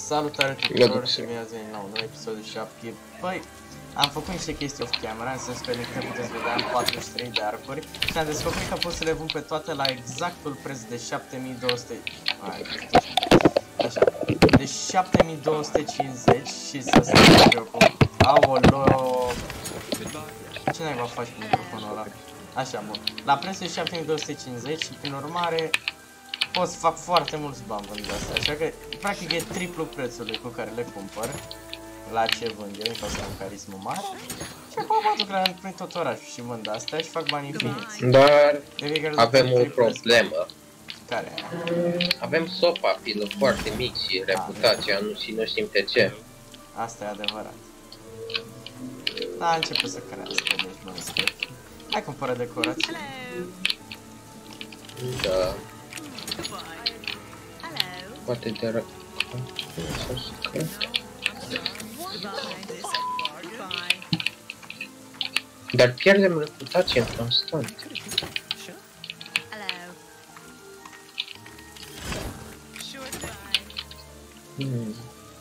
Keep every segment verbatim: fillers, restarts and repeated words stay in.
Salutare tuturor și bine ați venit la un nou episod de șapte. Păi, am făcut niște chestii off camera, în sensul că din câte puteți vedea am patruzeci și trei de arcuri și am descoperit că pot să le vând pe toate la exactul preț de șapte mii două sute. Așa, de șapte mii două sute cincizeci și să stau jocul. Aoleo. Ce naiba faci cu microfonul ăla? Așa, bun. La prețul de șapte mii două sute cincizeci și prin urmare pot să fac foarte mulți bani vând astea, așa că practic e triplu prețului cu care le cumpăr la ce vând eu, în cauza am carismă mare și acum mă duc la prin tot orașul și vând astea și fac bani infiniți. Dar avem o problemă. Care? Avem sopa pilă foarte mic și reputația nu și nu știm pe ce. Asta e adevărat. Da, a început să crească, deci mă respect. Hai cumpără decorații. Da. Poate de ră... Dar pierdem reputația constant. Hmm.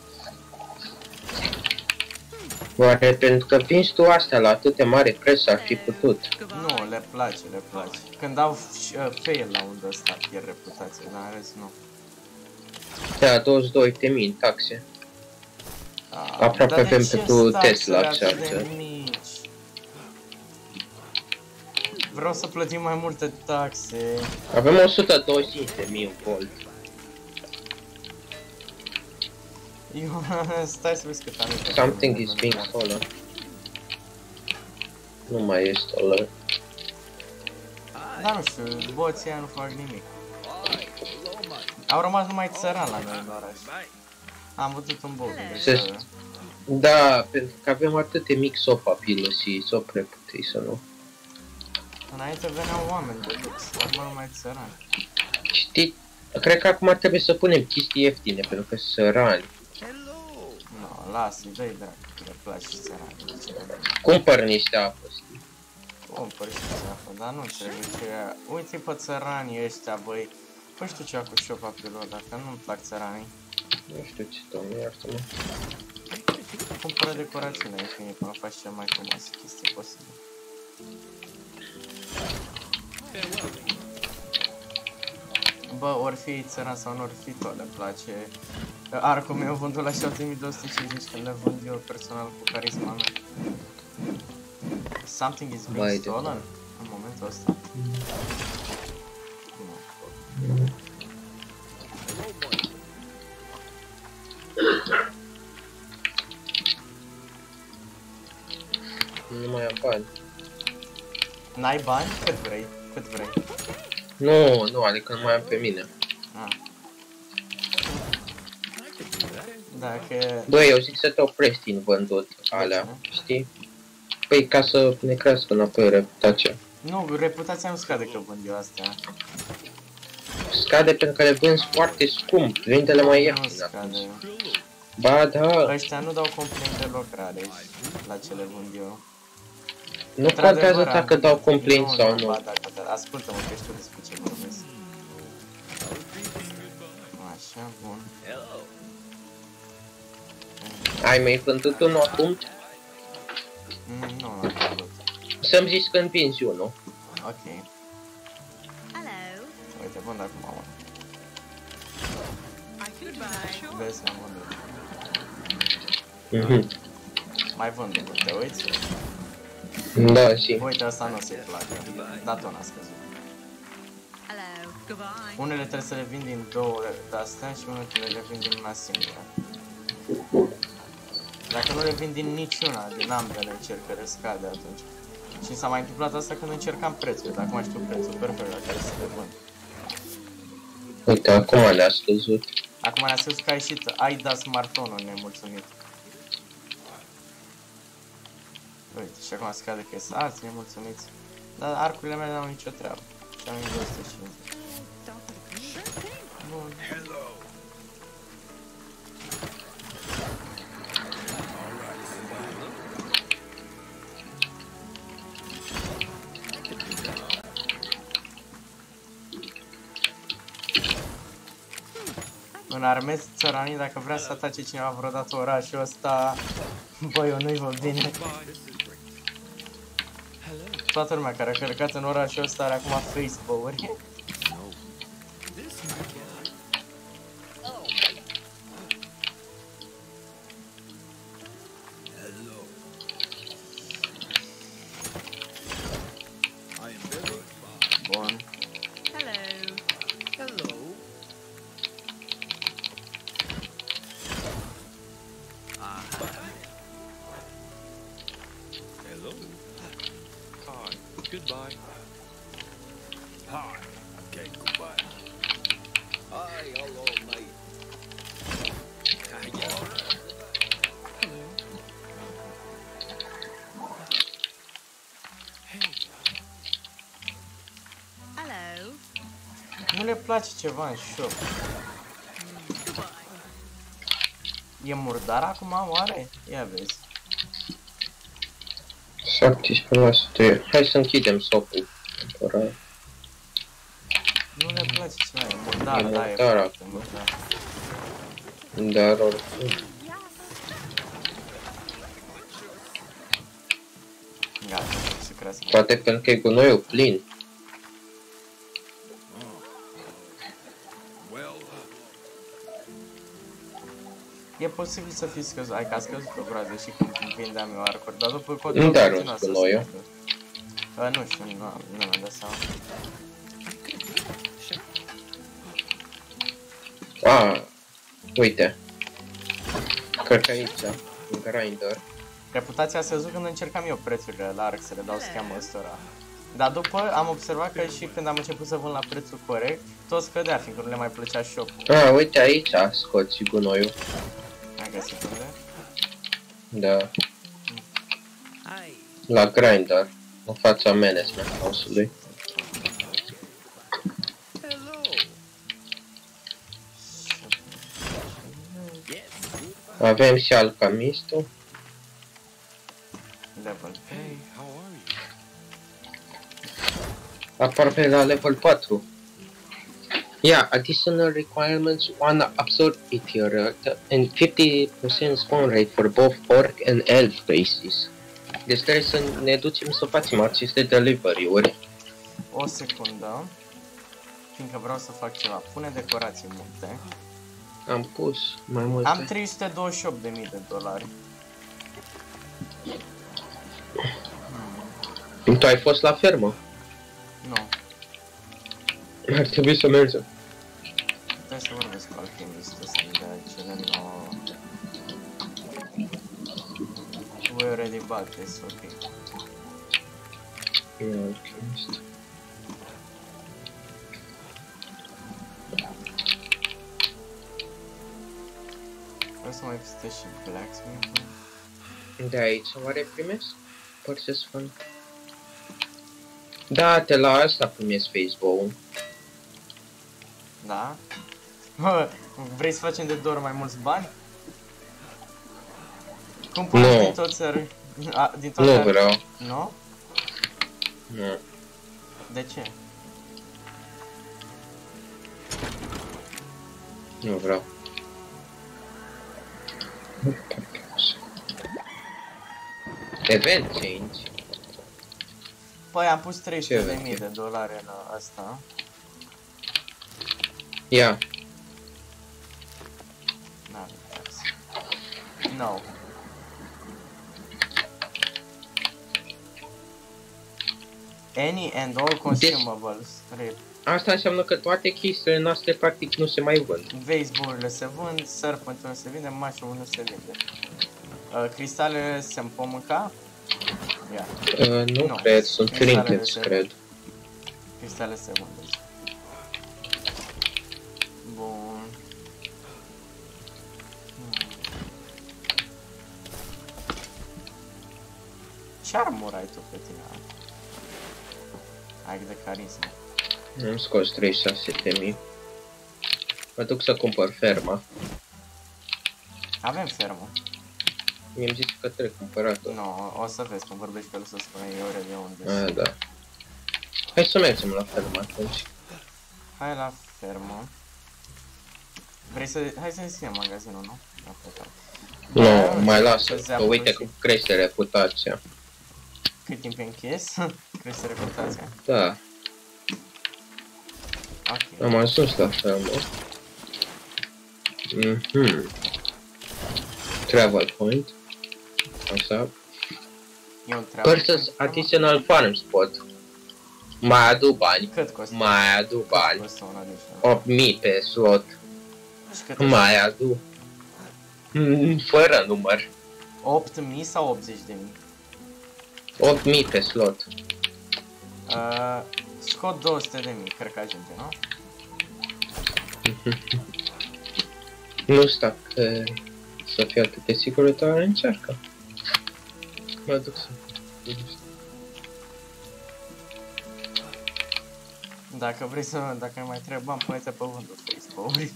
Oare pentru că vinzi tu astea la atât de mare preț ar fi putut? Nu, le place, le place. Când au uh, fail la undă ăsta pierd reputația, dar în rest nu. Da, douăzeci și două de mii în taxe. Ah, aproape avem pentru Tesla charger. Vreau să plătim mai multe taxe. Avem o sută douăzeci și cinci de mii volt. Eu, stai să vezi cât am. Something is being stolen. Nu mai e stolen. Dar nu știu, boții nu fac nimic. Au rămas numai țăran la noi în oraș. Am văzut un bug. Da, pentru că avem atât de mic sopa pilă și sopa reputei să nu. Înainte veneau oameni de lux, acum numai țărani. Știi, cred că acum trebuie să punem chestii ieftine, pentru că sunt sărani. No, lasă-i, dă-i dracu, că le place țărani. Cumpăr niște apă, știi? Cumpăr și apă, dar nu trebuie că... Uite pe țăranii ăștia, băi. Păi știu ceva cu șopa pilor, dacă nu-mi plac țăranii. Nu știu ce, domnule, iartă-mă. Cumpără decorațiile infinite până faci cea mai frumoasă chestie posibil. Bă, ori fi țăran sau nu ori fi, tot le place. Arcul meu vândul la șapte mii două sute cincizeci când le vând eu personal cu carisma mea. Something is being stolen în momentul ăsta. Nu mai am bani. N-ai bani? Cât vrei? Cât vrei? Nu, nu, adică nu mai am pe mine. Ah. Dacă... Băi, eu zic să te oprești în vândut alea, știi? Păi ca să ne crească înapoi reputația. Nu, reputația nu scade că vând eu astea. Scade pentru că le vânzi foarte scump, vindele mai ieftine atunci. Ba da. Ăștia nu dau complain deloc rare la ce le vând eu. Nu contează dacă dau complain sau nu. Ba, dacă, ascultă-mă că știu despre ce vorbesc. Așa, bun. Ai mai vândut unul acum? Mm, nu l-am vândut. Să-mi zici când vinzi unul. Ok. Uite, vând acum unul. Vezi, am vândut. Mhm. Mai vând unul, te uiți? Da, și... Uite, asta nu se-i placă, dar tot n-a scăzut. Unele trebuie să le vin din două de-astea și unele le vin din una singură. Dacă nu le vin din niciuna, din ambele încercări, scade atunci. Și s-a mai întâmplat asta când încercam prețul, dar acum știu prețul perfect la care să le vând. Uite, acum le-a scăzut. Acum ne-a spus că ai ieșit Aida smartphone-ul nemulțumit. Uite, și acum scade că sunt alți nemulțumiți. Dar arcurile mele n-au nicio treabă. Și am două sute cincizeci. Bun. Un armez țăranii, dacă vrea să atace cineva vreodată orașul ăsta, băi, eu nu-i văd bine. Toată lumea care a călcat în orașul ăsta are acum Facebook-uri. Bun. Goodbye. Hi. Okay, goodbye. Hi, hello, mate. Hi, yeah. Hello. Hey. Hello. Nu le place ceva în shop. E murdar acum, oare? Ia vezi. șaptesprezece la sută. Hai să închidem sopul. Temporar. Nu le place ceva, e murdar, E da, e murdar foarte acum. murdar. Dar oricum. Gata, se crească. Poate pentru că e gunoiul plin. E posibil să fi scăzut, ai că a scăzut o groază și când vindeam eu arcuri, dar după cod Nu dar continua un să gunoiu. scadă. Uh, nu știu, nu, nu mi-am dat seama. Ah, uite. Cred că aici, în grinder. Reputația a scăzut când încercam eu prețurile la arc să le dau scam ăstora. Dar după am observat că și când am început să vând la prețul corect, tot scădea, fiindcă nu le mai plăcea shop-ul. Ah, uite aici scoți și gunoiul. Ai găsit unde? Da. Hi. La grinder. În fața management house-ului. Hello. Yes. Avem și alcamistul. Level Hey, how are you? Aproape la level patru. Yeah, additional requirements, one absorb meteorite and fifty percent spawn rate for both orc and elf races. Deci trebuie să ne ducem să facem aceste delivery-uri. O secundă, fiindcă vreau să fac ceva. Pune decorații multe. Am pus mai multe. Am trei sute douăzeci și opt de mii de dolari. Tu ai fost la fermă? Nu. Ar trebui să mergem. Trebuie să vorbesc cu alchimistul să-mi dea cele nouă. We already bought this, ok. E alchimist. Vreau să mai existe și blacksmith. De aici oare primesc? Purchase fund. Da, te la asta primesc Facebook. Da? Vrei să facem de două ori mai mulți bani? Cum poți Nu. din toți țări? A, din toate Nu țări? vreau. Nu? Nu. De ce? Nu vreau. Event change. Păi am pus trei sute de Ce mii de dolari în asta. Ia. N-are tax. No. Any and all consumables. Rip. Asta înseamnă că toate chestiile noastre practic nu se mai vând. Baseball-urile se vând, serpent nu se vinde, mushroom nu se vinde. Uh, cristalele se pot mânca? Ia. Uh, nu, Nu. cred, sunt Cristalele trinkets, se- cred. Cristale se vând. Bun. Hmm. Ce armură ai tu pe tine? Ai de carismă. Am scos treizeci și șase de mii. Mă duc să cumpăr ferma. Avem fermă. Mi-am zis că trebuie cumpărat-o. Nu, o să vezi când vorbești cu el să spune eu ore de unde Ah, sunt. da. Hai să mergem la fermă atunci. Hai la fermă. Vrei să... Hai să deschidem magazinul, nu? Da, pe Nu, Bă, mai ce lasă, că zeapă uite și- cum crește reputația. Cât timp e închis? Crește reputația. Da, Ok. am ajuns la fermă. Mhm. Travel point. Așa. E un treabă. Purchase additional farm spot. Mai adu bani. Cât costă? Mai adu Cât bani. costă un additional? opt mii pe slot. Și cât Mai adu. Mm, Fără număr. opt mii sau optzeci de mii? opt mii pe slot. Uh, scot două sute de mii, cred că ajunge, nu? Nu știu dacă să fie atât de sigur, dar încearcă. Mă duc să... Dacă vrei să, dacă mai trebuie bani, pune-te pe vândul Facebook-uri.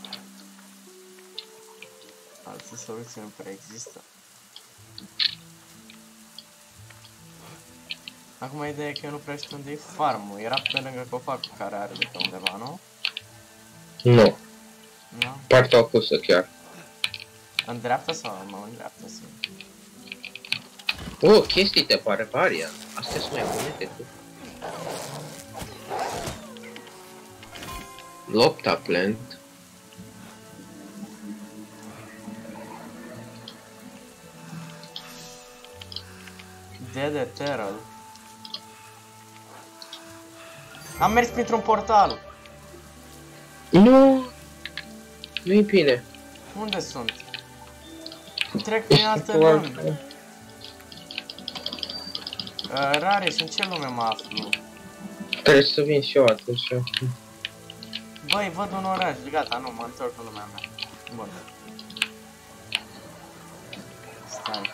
Alte soluții nu prea există. Acum ideea e că eu nu prea știu unde e farmul. Era pe lângă copacul care are de pe undeva, nu? Nu, Nu? partea opusă chiar. În dreapta sau mă în dreapta? Sim? Oh, chestii de barbaria. Astea sunt mai bune decât... Lopta plant. Dead Ethereal. Am mers printr-un portal. Nu, nu-i bine. Unde sunt? Trec prin alte lumi. Uh, rare, și în ce lume mă aflu? Trebuie să vin și eu atunci. Băi, văd un oraș, gata, nu, mă întorc în lumea mea. Bun. Stai.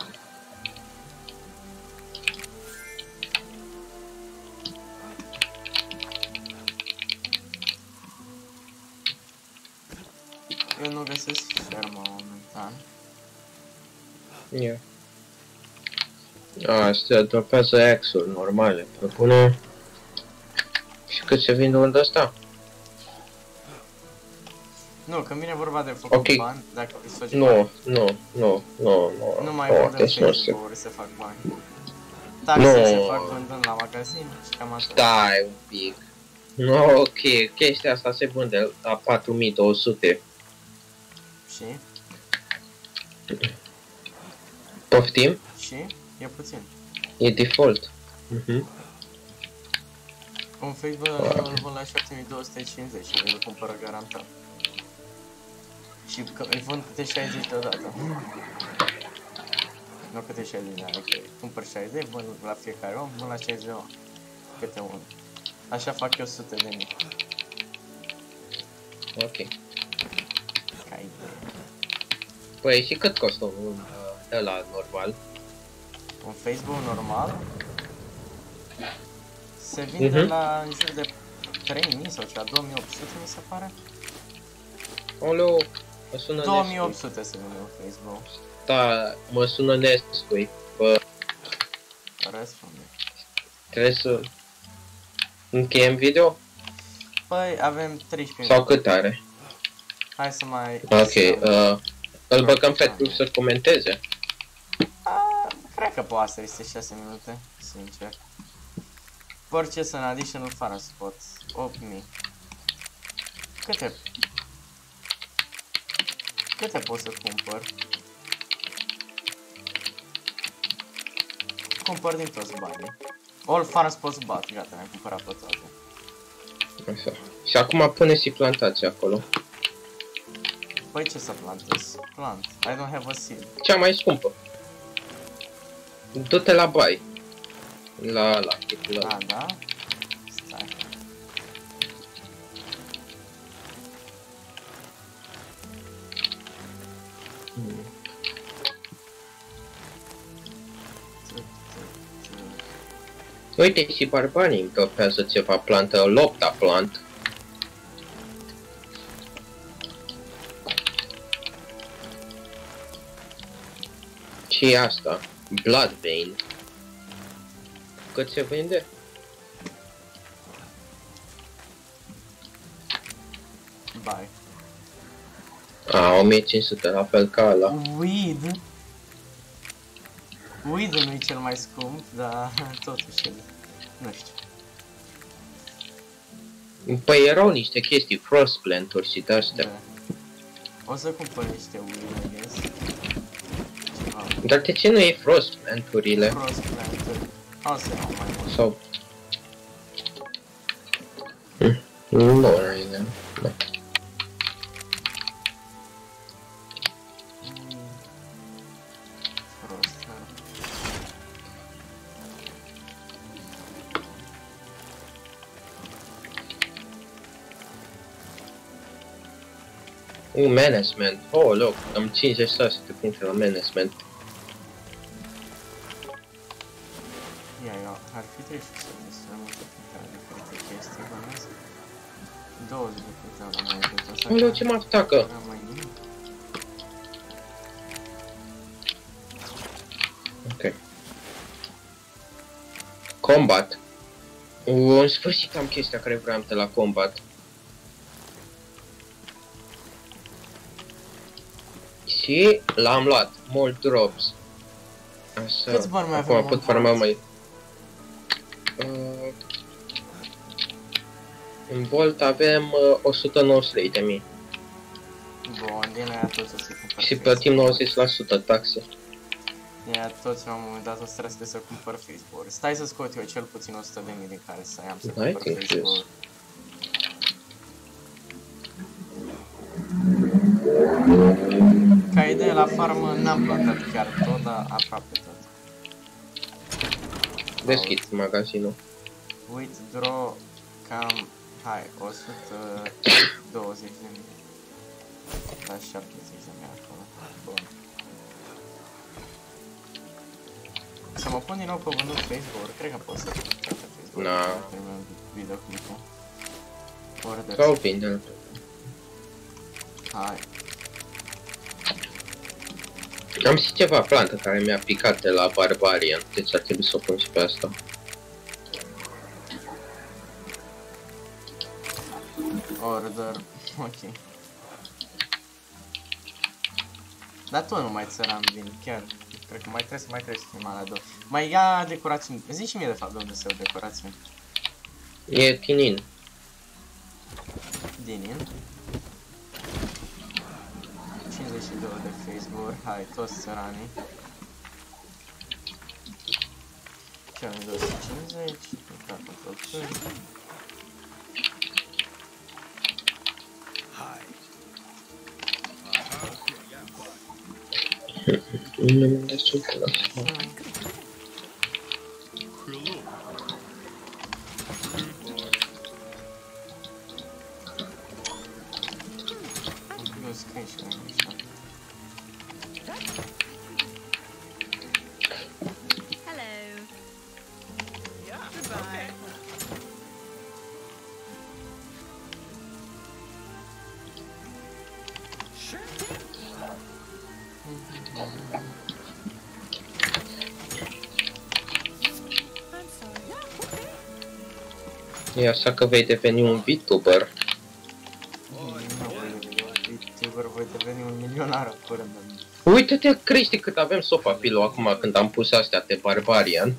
Eu nu găsesc fermă momentan. Ia. Astea dropează axe-uri normale, pe bune. Și cât se vinde unde ăsta? Nu, când vine vorba de făcut Ok. bani, dacă vrei să faci Nu, bani, nu, nu, nu, nu. nu mai nu, vând în deci nu se... Facebook-uri să fac bani. Taxe se Nu. fac vândând la magazin și cam atât. Stai un pic. Nu, ok, chestia asta se vinde la patru mii două sute. Și? Poftim? Și? E puțin. E default. Mhm. Un Facebook îl vând la șapte mii două sute cincizeci și îl cumpără garantat. Și că îi vând câte șaizeci deodată. Nu câte șaizeci de ani, ok. Cumpăr șaizeci, vând la fiecare om, vând la șaizeci de om. Câte unul. Așa fac eu sute de mii. Ok. Ca idee. Păi și cât costă un uh, ăla normal? Un Facebook normal se vinde Mhm. la în jur de trei mii sau ceva, două mii opt sute mi se pare. Oleu, mă sună două mii opt Nesquik. sute se vinde un Facebook. Da, mă sună Nesquik. Bă, Răspunde. trebuie să... Încheiem video? Păi avem treisprezece Sau minute. cât are? Hai să mai... Ok, să- uh, îl băgăm pe trup să comenteze. A, cred că poate să este șase minute, sincer. Purchase an additional farm spot, opt mii. Câte? Câte pot să cumpăr? Cumpăr din toți banii. All farm spots bat, gata, ne-am cumpărat pe toate. Așa. Și acum pune și plantația acolo. Păi ce să plantez? Plant. I don't have a seed. Cea mai scumpă. Du-te la bai. La la tipul ăla. Ah, da? Stai. Hmm. Tu, tu, tu. Uite și barbanii îmi dropează ceva plantă, lopta plant. Și asta, Blood Vein. Cât se vinde? Bye. A, o mie cinci sute, la fel ca ăla. Weed. Weed nu e cel mai scump, dar totuși, nu știu. Păi erau niște chestii, frost plant-uri și de-astea. Da. O să cumpăr niște weed, I guess. Ceva. Dar de ce nu e frost plant-urile? Frost plant-uri. O să iau mai mult. Sau... Hm, nu, really. Da. Frost, da. Uh, management. Oh, loc, am cincizeci și șase de puncte la management. Ia, eu, ar fi trebuit să destul multe puncte la diferite chestii, bănesc. douăzeci de puncte la mai mult, așa Oh, loc, că ce mă atacă? era mai nimic. Ok. Combat. Uh, în sfârșit am chestia care vreau de la combat. Și l-am luat. More drops. Așa. Câți bani mai Acum avem pot în farma Vault? mai... Uh, în Volt avem uh, o sută nouăzeci și trei de mii. Bun, din aia toți o să-i cumpăr. Și plătim nouăzeci la sută taxe. Ia toți la un moment dat o să trebuie să cumpăr Facebook. Stai să scot eu cel puțin o sută de mii din care să am să I cumpăr think Facebook. yes. Ca idee la farmă n-am plantat chiar tot, dar aproape tot. Deschid magazinul. Withdraw cam, hai, o sută douăzeci de mii. Da, șaptezeci de mii acolo. Bun. Să mă pun din nou pe vândut Facebook, cred că pot să fac pe Facebook. Na. Terminăm videoclipul. Order. Sau vinde. Hai. Am și ceva plantă care mi-a picat de la Barbarian, deci ar trebui să o pun și pe asta. Order. Ok. Dar tot nu mai țăram vin, chiar. Cred că mai trebuie să mai trebuie să fim alea două. Mai ia decorații. Zici și mie de fapt de unde se iau decorații. E tinin. Din in. cincizeci și doi de Facebook. Hai, toți țăranii. Chiar două sute cincizeci. Uitați control P. Nu mi-am destul de la asta. Eu scrie și mai mișto. Hello. Yeah. Goodbye. Sure. I'm sorry. Yeah, okay. E așa că vei deveni un VTuber. Nu voi deveni YouTuber, voi deveni un milionar în curând. Uite-te, Cristi, cât avem sofa filo acum când am pus astea de Barbarian.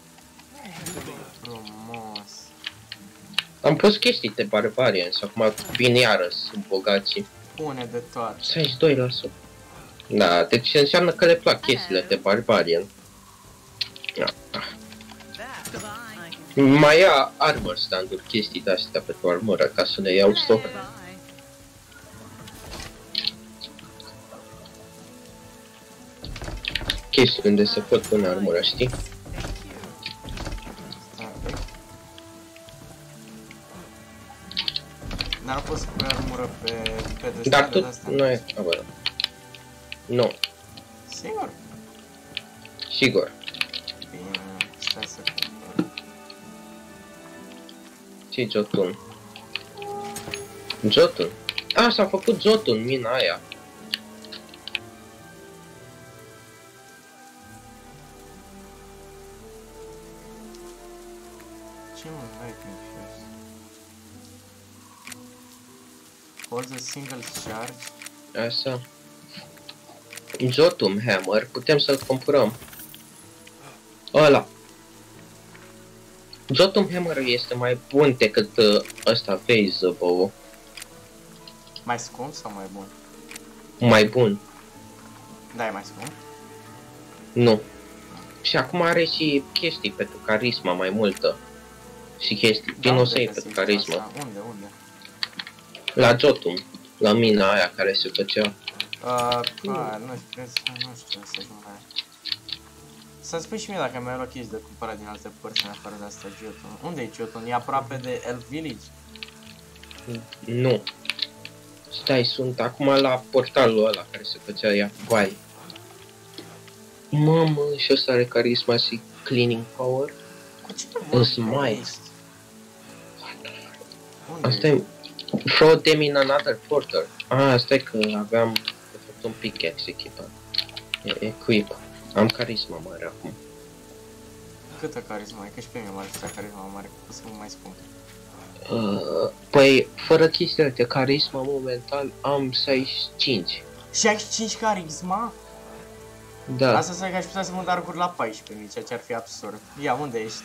Frumos. Am pus chestii de Barbarian și acum vin iară, sunt bogații. Pune de toate. șaizeci și doi la sută. Da, deci înseamnă că le plac chestiile de Barbarian. Da. That. Goodbye. Mai ia armor stand-uri, chestii de-astea pentru armură, ca să le iau stoc. Bye. Chestii unde se pot pune armură, știi? Starbuck. N-ar fost să pui armură pe pe Dar de tot asta. nu e adevărat. Nu, Sigur? sigur. Bine, stai să cumpăr. Ce-i Jotun? Jotun? A, s-a făcut Jotun, mina aia. Ce mă, lightning fuse? Holds a single charge Așa. Jotum Hammer, putem să-l cumpărăm. Ăla. Jotum Hammer este mai bun decât uh, ăsta, vezi, bow. Mai scump sau mai bun? Mai bun. Da, e mai scump. Nu. Și acum are și chestii pentru carisma mai multă. Și chestii. Da, Din o unde să iei găsești pentru carisma. asta? Unde, unde? La Jotum. La mina aia care se făcea. Uh, pa, nu știu, cred, nu știu să ajung la aia. Să-mi spui și mie dacă mi-ai luat chestii de cumpărat din alte părți în afară de asta Jotun. Unde e Jotun? E aproape de Elf Village? Nu. Stai, sunt acum la portalul ăla care se făcea ea. Vai. Mamă, și ăsta are carisma și cleaning power. Cu ce În vorbi smite. ești? Unde Asta ești? e... Throw them in another portal. Ah, stai că aveam de fapt un pickaxe echipat. E equip. Am carisma mare acum. Câtă carisma ai? Că și pe mine m-ar sta carisma mare, că să mă mai scump. Uh, păi, fără chestiile de carisma momentan am șaizeci și cinci. șaizeci și cinci carisma? Da. Asta înseamnă că aș putea să mă darguri la paisprezece mii, ceea ce ar fi absurd. Ia, unde ești?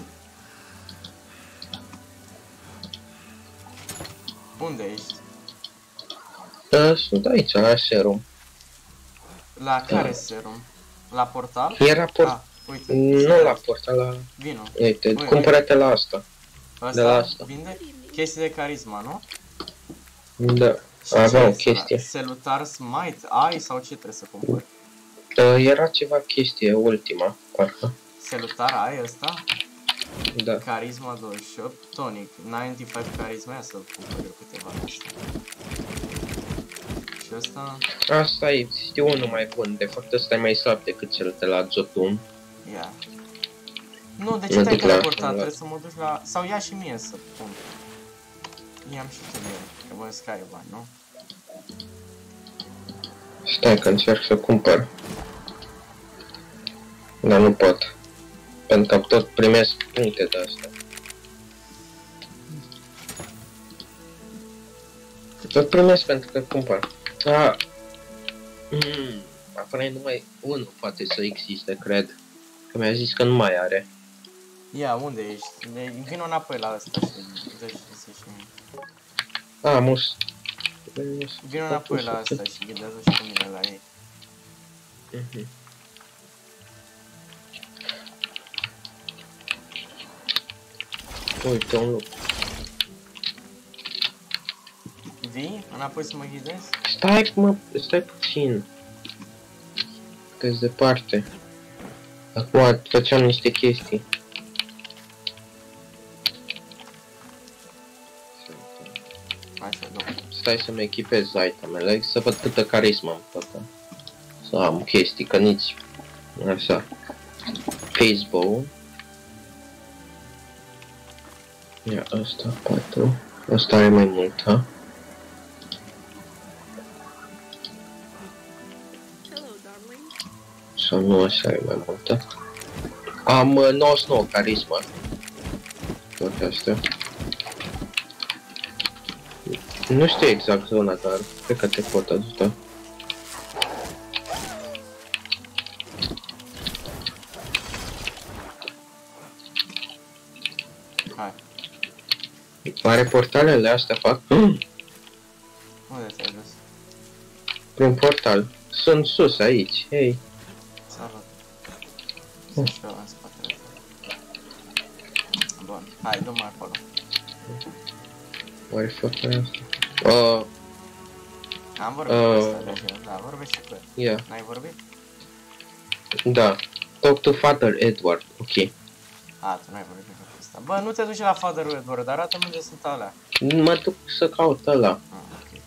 Unde ești? Uh, sunt aici, la serum. La care Da. serum? La portal? Era port... Ah, uite. Nu la portal, la... Vino. Uite, Ui, cumpărate la asta. Asta De la asta. vinde chestii de carisma, nu? Da. Și Aveam ce o este ăla? chestie. Salutar Smite? Ai sau ce trebuie să cumpări? Uh, era ceva chestie, ultima, parcă. Salutar ai ăsta? Da. Carisma douăzeci și opt, tonic, nouăzeci și cinci carisma, ia să-l cumpăr eu câteva astea. Și ăsta, Asta e, știu unul mai bun. De fapt, ăsta e mai slab decât cel de la Jotun. ia. Nu, de ce Mă te-ai duc la teleportat? asta, Trebuie să mă duci la... Sau ia și mie să pun. I-am și tu mie, că bănesc că ai bani, nu? Stai că încerc să cumpăr. Dar nu pot. Pentru că tot primesc puncte de astea. Tot primesc pentru că cumpăr. Ah. Mm. Apare numai unul poate să existe, cred. Că mi-a zis că nu mai are. Ia, unde ești? De- Vino înapoi la ăsta și dă și zi și mie. Ah, mus. Vino înapoi la ăsta și ghidează și cu mine la ei. Mhm. Uite, un lucru. Vii? Înapoi să mă ghidezi? Stai, mă, stai puțin. Că-s departe. Acum făceam niște chestii. Așa, două. Stai să-mi echipez itemele, să văd câtă carismă am făcut. Să am chestii, că nici... Așa. Face bow. Ia, asta, patru. Asta are mai mult, ha? Hello, darling. Sau nu, așa e mai multă. Am uh, nouăzeci și nouă carisma. Toate astea. Nu știu exact zona, dar cred că te pot ajuta. Hai. Oare portalele astea fac? Unde ți-ai dus? Prin portal. Sunt sus aici, hei. Salut. Sunt și eu în spatele tău. Bun, hai, du-mă acolo. Oare fac asta? Uh, Am vorbit Uh. cu ăsta deja, da, vorbește cu el. yeah. N-ai vorbit? Da. Talk to Father Edward, ok. A, tu n-ai vorbit cu ăsta. Bă, nu te duci la Father Edward, arată unde sunt alea. Mă duc să caut ăla. Ah, ok.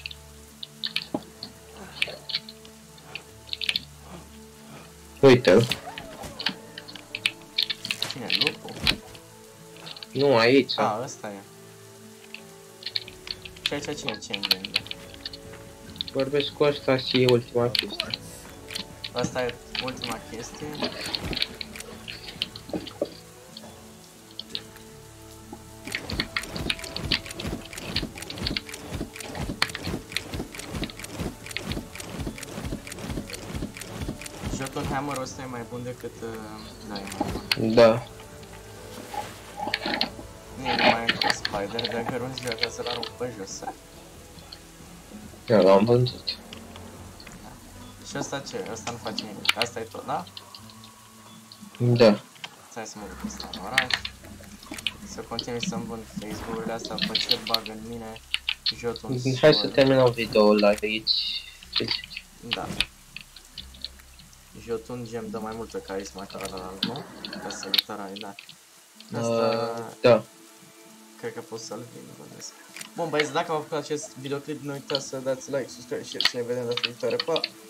Uite-l. Cine, lupul? Nu, aici. A, ăsta e. Și aici cine ce îmi vinde? Vorbesc cu ăsta și e ultima chestie. Asta e ultima chestie. Jotun Hammer ăsta e mai bun decât... Uh, da, e mai bun. Da. Nu e mai încă Spider, dacă runzi joacă să-l arunc pe jos. Eu l-am vândut. Și ăsta ce? Ăsta nu face nimic. Asta e tot, da? Da. Stai să mă duc ăsta în oraș. Să continui să-mi vând Facebook-urile astea, pe ce bag în mine Jotun. Hai să terminăm videoul aici. Ce zici? Da. Jotun gem dă mai multă carisma ca ăla, nu? Ca să luptărai, da. Asta... Uh, da. Cred că pot să-l vin, bănesc. Bun, băieți, dacă v-a plăcut acest videoclip, nu uitați să dați like, subscribe și să ne vedem data viitoare. Pa!